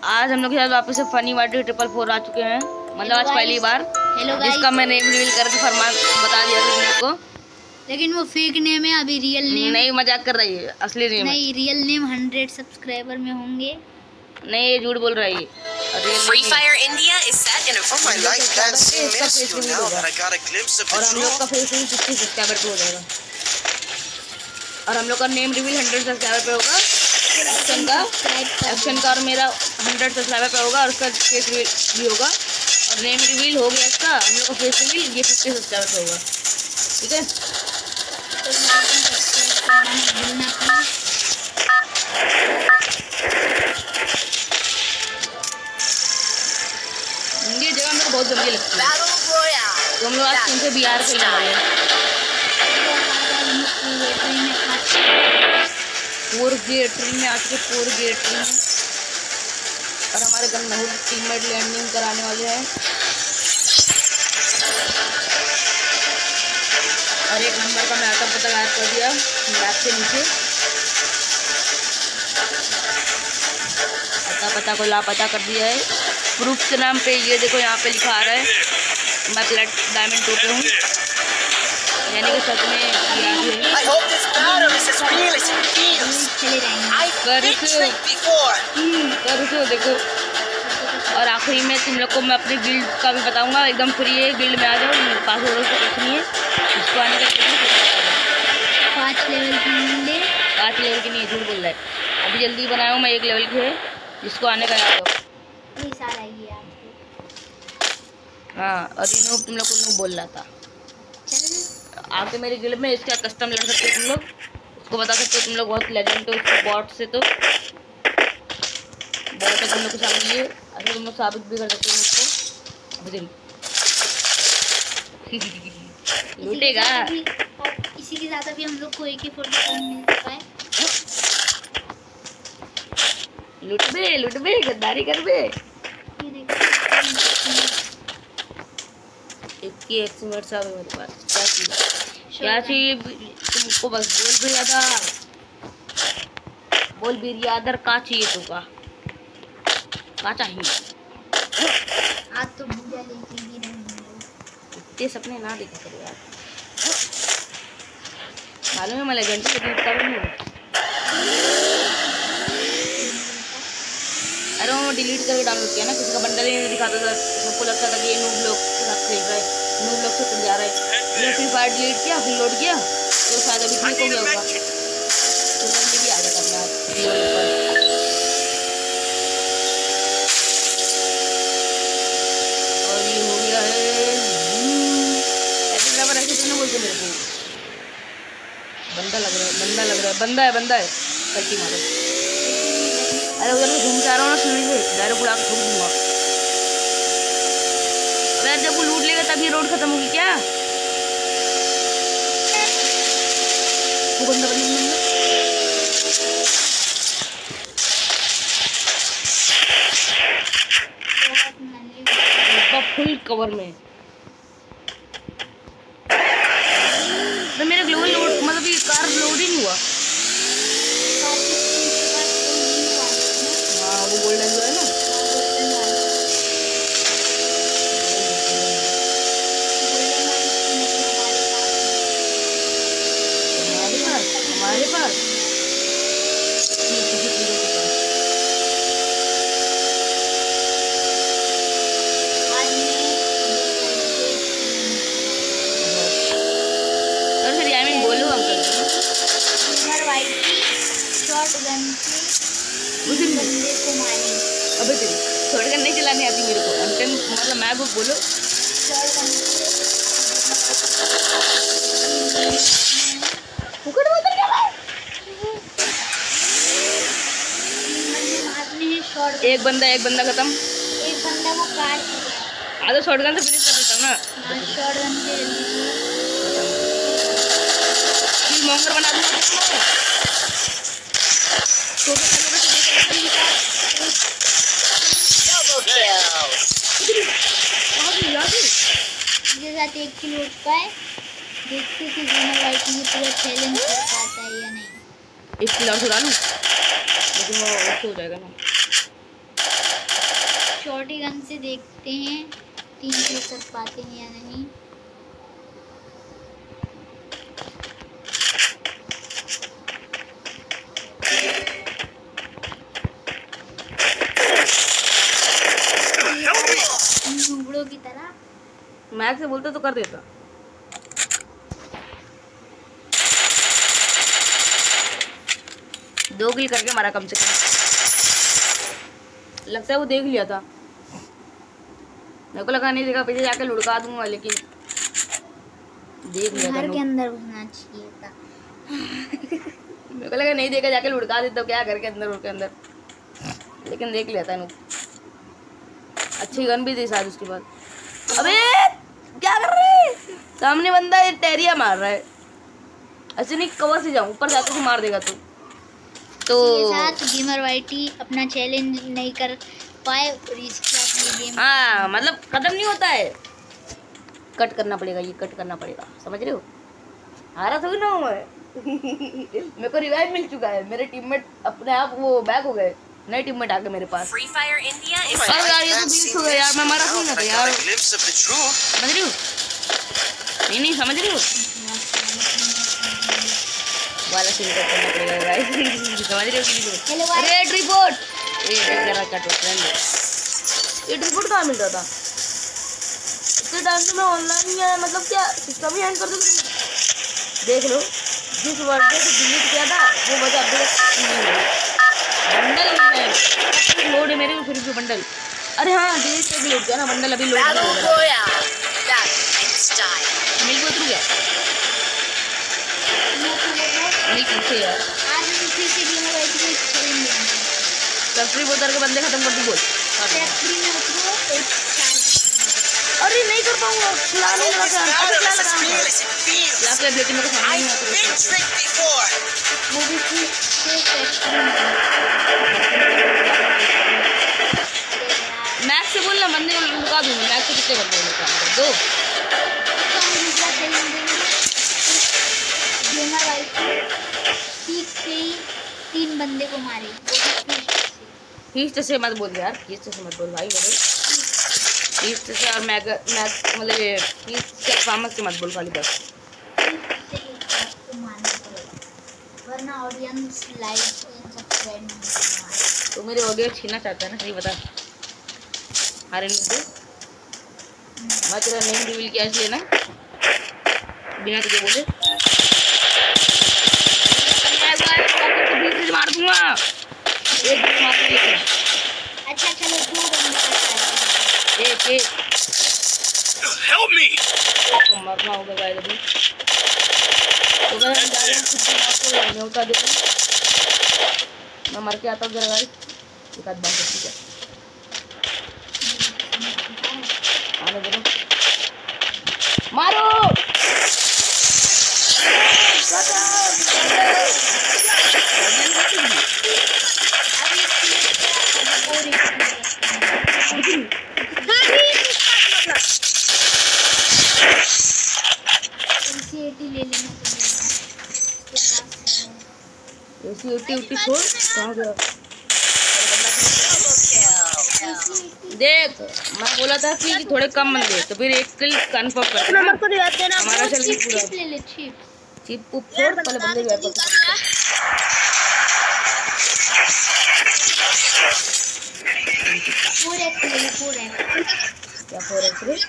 आज हम लोग के साथ वापस से फनी वाटर 444 आ चुके हैं। मतलब आज पहली बार जिसका मैं नेम रिवील करके फरमान बता दिया तुमने को, लेकिन वो फेक नेम है। अभी रियल नेम नहीं, मजाक कर रही है। असली नेम नहीं, रियल नेम 100 सब्सक्राइबर में होंगे। नहीं, ये झूठ बोल रही है। Free Fire India is set in a Oh my life can't seem minuscule now that I got a glimpse of और the हम लोग का truth. फेस 60 सब्सक्राइबर पे हो जाएगा और हम लोग का नेम रिवील 100 सब्सक्राइबर पे होगा। एक्शन का और मेरा 100 सब्सक्राइबर पे होगा और उसका फेस रिवील भी होगा और नेम रिवील हो गया इसका। हम लोग का फेस रिवील ये 50 सब्सक्राइबर पे होगा। ठीक है, ये जगह मेरे को बहुत जल्दी लगती है। तो हम लोग आज 3 से बिहार खेलने वाले हैं। 4 गेट ट्री में आज के 4 गेट ट्री में और हमारे गन्नहू टीममेट लैंडिंग कराने वाले हैं और एक नंबर का मैं आता पता गायब कर दिया मैप के नीचे। पता को लापता कर दिया है। प्रूफ के नाम पे ये देखो यहाँ पे लिखा आ रहा है मैं प्लेट डायमंड 2 पे हूँ, यानी कि सच में किया है। I hope this battle is as real as it feels. I've been tricked before. कर देखो। और आखिरी में तुम लोग को मैं अपने गिल्ड का भी बताऊंगा। एकदम फ्री है, गिल्ड में आ जाओ। मेरे पास और कुछ नहीं है, इसको आने का 5 लेवल की नहीं है, झूठ बोल रहा है। अभी जल्दी बनाया हूँ मैं, 1 लेवल की है, जिसको आने का आ जाओ। हाँ, और ये नूब तुम लोग को नूब बोल रहा था। आके मेरे गिल्ड में इसका कस्टम लड़ सकते हो तुम लोग, उसको बता सकते हो तुम लोग बहुत लेजेंड हो उसको बॉट से। तो बॉट है तुम लोग को साबित, ये अगर तुम लोग साबित भी कर सकते हो उसको। लूटेगा इसी के साथ अभी हम लोग को AK-47 मिल चुका है। लूट बे गद्दारी कर बे। एक मिनट से मेरे पास क्या चाहिए तुमको? बस बोल बिरियादर का चाहिए तुमका? का चाहिए? आज तो बुझा लेके भी नहीं इतने सपने ना देखा करो यार। मालूम है मैं लेजेंड हूं, लेकिन कर नहीं। अरे वो डिलीट करके डाउनलोड किया ना, किसी का बंडल ही नहीं दिखाता था, सबको लगता था कि ये नूब लोग के साथ खेल रहा है, नूब लोग से खुल जा रहा है। फिर फ्री फायर डिलीट किया, फिर लोड किया तो शायद अभी ठीक हो गया होगा, तो जल्दी भी आ जाता अपना ऊपर। और ये हो गया है ऐसे ड्राइवर, ऐसे क्यों बोलते मेरे को? बंदा लग रहा है, बंदा है। कल्टी मारो। अरे उधर मैं घूम के आ रहा हूँ ना, सीढ़ी से डायरेक्ट उड़ा के ठोक दूंगा। अरे जब वो लूट लेगा तब ये रोड खत्म होगी क्या? वो बंदा फुल कवर में। तो मेरा ग्लोबल लोड मतलब ये कार लोड ही नहीं हुआ। हाँ, वो गोल्डन जो है ना, हमारे पास बोलो अंकल शॉटगन से बंदे को मारे। अबे तेरी शॉटगन नहीं चलानी आती मेरे को। अंकल मतलब मैं वो बोलो एक बंदा खत्म। एक बंदा वो काट आधा शॉटगन से फिनिश कर देता हूँ ना। शॉटगन से जल्दी मोंगर बना दूंगा। मेरे साथ 1 किलो का है। देखते कि लाइक ये पूरा चैलेंज कर पाता है या नहीं। 1 किलो और डालूं, लेकिन वो उससे हो जाएगा ना। शॉर्टी गन से देखते हैं 3 किल कर पाते हैं या नहीं। झुंबड़ों की तरह मैक्स से बोलते तो कर देता। दो किल करके मारा कम से कम। लगता है वो देख लिया था, मेरे को लगा नहीं देखा, पीछे जाके लुढ़का दूंगा, लेकिन देख लिया था। घर के अंदर घुसना चाहिए था। मेरे को लगा नहीं देखा, जाके लुढ़का देता क्या घर के अंदर, लेकिन देख लिया था। अच्छी गन भी थी शायद उसके बाद। अबे क्या कर रहे हैं? सामने बंदा टेरिया मार रहा है। ऐसे नहीं कवर से जाऊं, ऊपर जाके तो मार देगा तू। तो साथ गेमर वाइटी अपना चैलेंज नहीं कर पाए और इसके साथ गेम हाँ, मतलब खत्म नहीं होता है, कट करना पड़ेगा, ये कट करना पड़ेगा, समझ रहे हो? हारा थोड़ी ना हूँ मैं। मेरे को रिवाइव मिल चुका है, मेरे टीममेट अपने आप वो बैक हो गए, नए टीममेट आ गए मेरे पास। Free Fire India is अरे यार ये तो 20 हो गया यार, मैं मारा क्यों ना था यार, समझ रही हो? नहीं समझ रही हो, वाला शुरू करना पड़ेगा गाइस। समझ रहे हो किसी को? रेड रिपोर्ट, जरा कटो फ्रेंड, ये रिपोर्ट कहाँ मिल रहा था इतने टाइम से? मैं ऑनलाइन ही है, मतलब क्या सिस्टम ही हैंग कर दो। देख लो, जिस वर्ड से डिलीट किया था वो वजह अपडेट नहीं हुई। बंडल लोड है मेरे में, फिर भी बंडल, अरे हाँ डिलीट से भी लोड किया ना बंडल, अभी लोड मिल को गया नहीं पीछे यार। आज हम फिर से गेमर वाइटी को चैलेंज देंगे। फैक्ट्री में उतर के बंदे खत्म कर दी बोल। फैक्ट्री में उतरो और 4। अरे नहीं कर पाऊंगा, खिला नहीं लगा क्या, अरे क्या लगा या फिर लेकिन मेरे को समझ नहीं आता वो भी फिर से फैक्ट्री में। मैक्स से बोलना, बंदे को लुका दूंगा। मैक्स से कितने बंदे लुका दो? तो हम दूसरा चैलेंज देंगे। गेमर वाइटी पीक पे ही 3 बंदे को मारे, वो भी फीस्ट से मत बोल यार, फीस्ट से मत बोल भाई मेरे, फीस्ट से और मैक्स मतलब ये फीस्ट से फार्मस से मत बोल खाली बस। आपको मानना पड़ेगा, वरना ऑडियंस लाइक एंड सब्सक्राइब नहीं करेगा। तो मेरे ऑडियो छीनना चाहता है ना, सही बता। अरे नहीं मैं तेरा नेम रिवील किया इसलिए ना, बिना तुझे बोले मार दूंगा, एक मार दूंगा। अच्छा चलो 2 बंदे एक हेल्प मी, तो मरना होगा गाइस अभी। तो गाइस हम जा रहे हैं खुद को मार होता देखो, मैं मर के आता हूँ जरा गाइस, एक आध बार ठीक है आने दो, मारो उठी छोड़, कहाँ गया? देख मैं बोला था कि थोड़े कम बंदे, तो फिर एक किल कंफर्म कर हमारा चल गया पूरा। चिप को फोड़ पहले बंदे भी आता क्या 4x रे?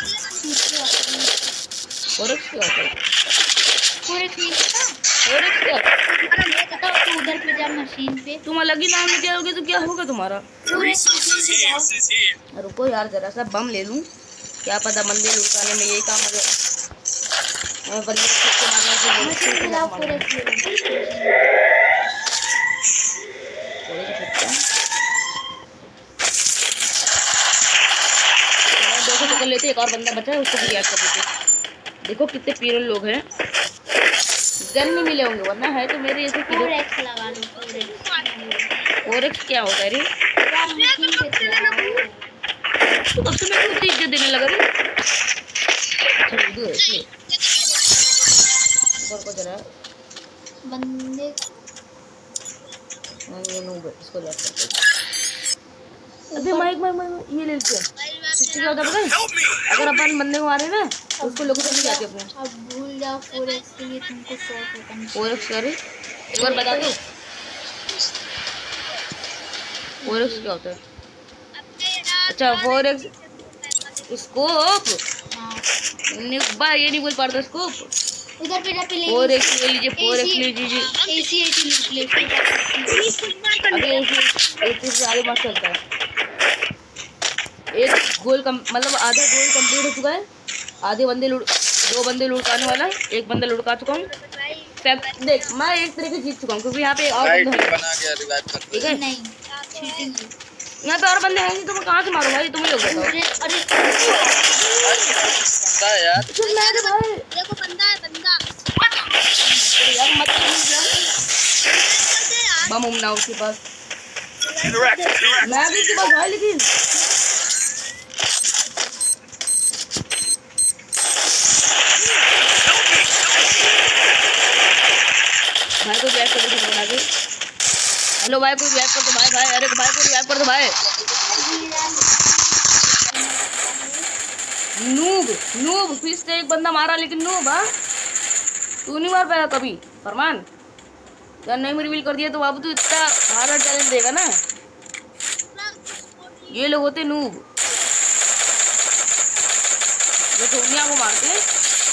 4x क्या होता है? 4x नहीं पता? 4x क्या? मैं पता तो उधर पे जा मशीन पे, तुम अलग ही नाम लेके आओगे तो क्या होगा तुम्हारा? रुको यार जरा सा बम ले लूं, क्या पता बंदे लुटाने में यही काम आ जाए। मैं बंदे को मारने से मशीन पे जाओ 4x ले लो। कर लेते, एक और बंदा बचा है उसको भी याद कर देते। देखो कितने पीरल लोग हैं, गन नहीं मिले होंगे, वरना है तो मेरे ऐसे 4x लगा लो। 4x क्या होता है रे? तो कब से मेरे को इतनी इज्जत देने लगा रे? ऊपर को जरा बंदे ये नूब इसको याद करते। अबे माइक ये ले लेते हैं। इससे क्या होता है पता है? अगर अपन बंदे को मारे ना तो उसको लोकेशन नहीं जाती अपने। अब भूल जाओ 4x के लिए तुमको 100 टोकन। 4x करे एक बार बता दो। 4x क्या होता है? अच्छा 4x स्कोप। हाँ ये नहीं बोल पाता स्कोप। उधर पे जाके ले 4x ले लीजिए 4x ले लीजिए। AC ले अभी AC से आगे मत चलता है। एक गोल मतलब आधा गोल कंप्लीट हो चुका है। आधे बंदे 2 बंदे लुढ़काने वाला, एक बंदा लुढ़का चुका हूँ। देख मैं एक तरीके जीत चुका हूँ क्योंकि यहाँ पे और बंदे हैं। ठीक है नहीं चीटिंग यहाँ पे और बंदे हैं नहीं तो मैं कहाँ से मारूंगा? ये तुम ही लोग बताओ। यार देखो बंदा है बंदा यार मत बम उमना उसके पास। मैं भी उसके पास भाई लेकिन भाई को रिएक्ट कर दो बना के। हेलो भाई को रिएक्ट कर दो भाई। अरे भाई को रिएक्ट कर दो भाई। नूब फिर से एक बंदा मारा लेकिन नूब। हाँ तू नहीं मार पाया कभी फरमान। यार नहीं रिवील कर दिया तो बाबू तू इतना हार्ड चैलेंज देगा ना। ये लोग होते नूब जो सोनिया को मारते हैं।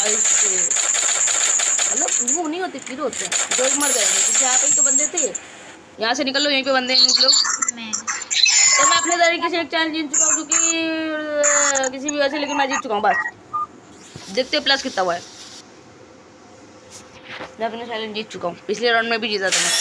मतलब नूब नहीं होते फिर होते हैं जो मर गए क्योंकि यहाँ पे ही तो बंदे थे। यहाँ से निकल लो यहीं पे बंदे हैं नूब लोग। तो मैं अपने तरीके से एक चैलेंज जीत चुका हूँ क्योंकि किसी भी वजह से, लेकिन मैं जीत चुका हूँ बस। देखते हो प्लस कितना हुआ है। मैं अपने चैलेंज जीत चुका हूँ। पिछले राउंड में भी जीता था मैं।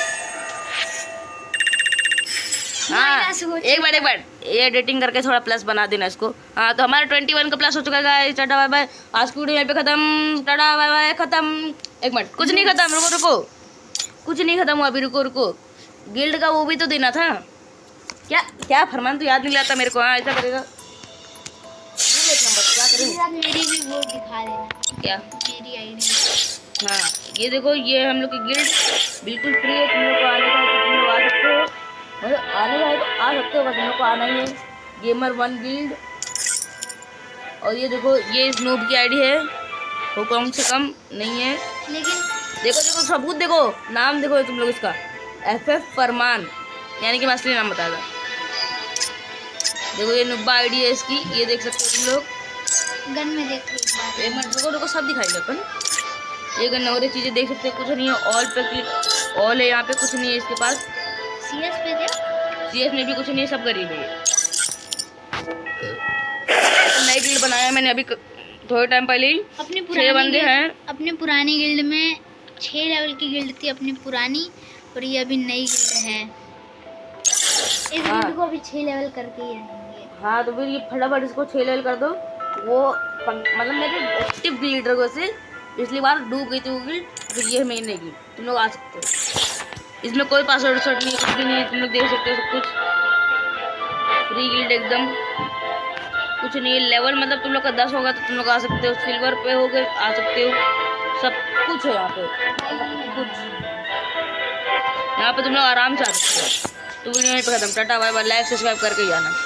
हाँ एक बार ये एडिटिंग करके थोड़ा प्लस बना देना इसको। हाँ तो हमारा 21 का प्लस हो चुका है। Tata bye bye. आज की वीडियो यहीं पे खत्म। टाटा बाय बाय खत्म। एक मिनट कुछ नहीं खत्म। रुको कुछ नहीं खत्म हुआ अभी। रुको गिल्ड का वो भी तो देना था। क्या फरमान तो याद नहीं लाता मेरे को। हाँ ऐसा करेगा क्या करें? मेरी भी वो दिखा देना। क्या मेरी आईडी। हाँ ये देखो ये हम लोग की गिल्ड बिल्कुल फ्री है। तुम लोग को आने का है तो तुम लोग आ सकते हो। मतलब आने का है तो आ सकते हो बस तुम लोग को आना ही है। Gamer 1 guild. और ये देखो ये स्नूब की आईडी है। वो कम से कम नहीं है लेकिन देखो सबूत देखो। नाम देखो तुम लोग इसका FF फरमान यानी कि मैं असली नाम बताया था। देखो ये नुब्बा आईडी है इसकी। ये देख सकते हो तुम लोग। गन में देखो एक मिनट रुको सब दिखाएंगे अपन। ये गन और चीज़ें देख सकते हैं। कुछ नहीं है। ऑल पे क्लिक ऑल है यहाँ पे। कुछ नहीं है इसके पास। CS पे दे। CS में भी कुछ नहीं है। सब गरीब है। नई गिल्ड बनाया मैंने अभी थोड़े टाइम पहले ही। अपनी 6 बंदे हैं। अपने पुरानी गिल्ड में 6 लेवल की गिल्ड थी अपनी पुरानी। और ये अभी नई गिल्ड है। इस गिल्ड को अभी 6 लेवल करके ही रहेंगे। हाँ तो फिर ये फटाफट इसको 6 लेवल कर दो। वो मतलब मेरे एक्टिव गिल्डर को से पिछली बार डूब गई थी वो गिल्ड। फिर ये मेन नहीं गिल्ड। तुम लोग आ सकते हो। इसमें कोई पासवर्ड शर्ट नहीं है कुछ भी नहीं है। तुम लोग देख सकते हो सब कुछ फ्री गिल्ड एकदम। कुछ नहीं है। लेवल मतलब तुम लोग का 10 होगा तो तुम लोग आ सकते हो। सिल्वर पे हो गए आ सकते हो। सब कुछ है यहाँ पे कुछ। यहाँ पे तुम लोग आराम से आ सकते हो। तो वीडियो यहीं पे खत्म। Tata bye bye. Like subscribe करके जाना।